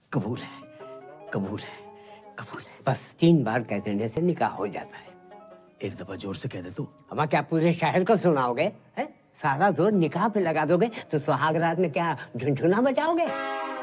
कबूल है, कबूल है, कबूल है। बस 3 बार कह देने से निकाह हो जाता है। एक दफा जोर से कह दे तू। हम क्या पूरे शहर को सुनाओगे? है सारा जोर निकाह पे लगा दोगे तो सुहाग रात में क्या झुनझुना बजाओगे?